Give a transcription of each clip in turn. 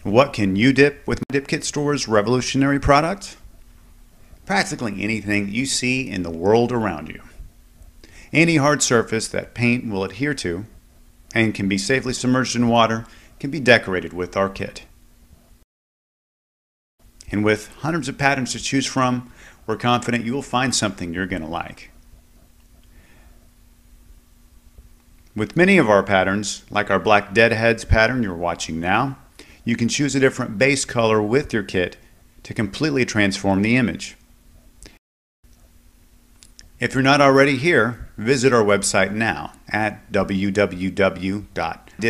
What can you dip with Dip Kit Store's revolutionary product? Practically anything you see in the world around you. Any hard surface that paint will adhere to and can be safely submerged in water can be decorated with our kit. And with hundreds of patterns to choose from, we're confident you will find something you're going to like. With many of our patterns, like our Black Deadheads pattern you're watching now, you can choose a different base color with your kit to completely transform the image. If you're not already here, visit our website now at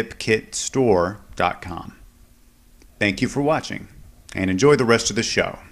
www.dipkitstore.com. Thank you for watching, and enjoy the rest of the show.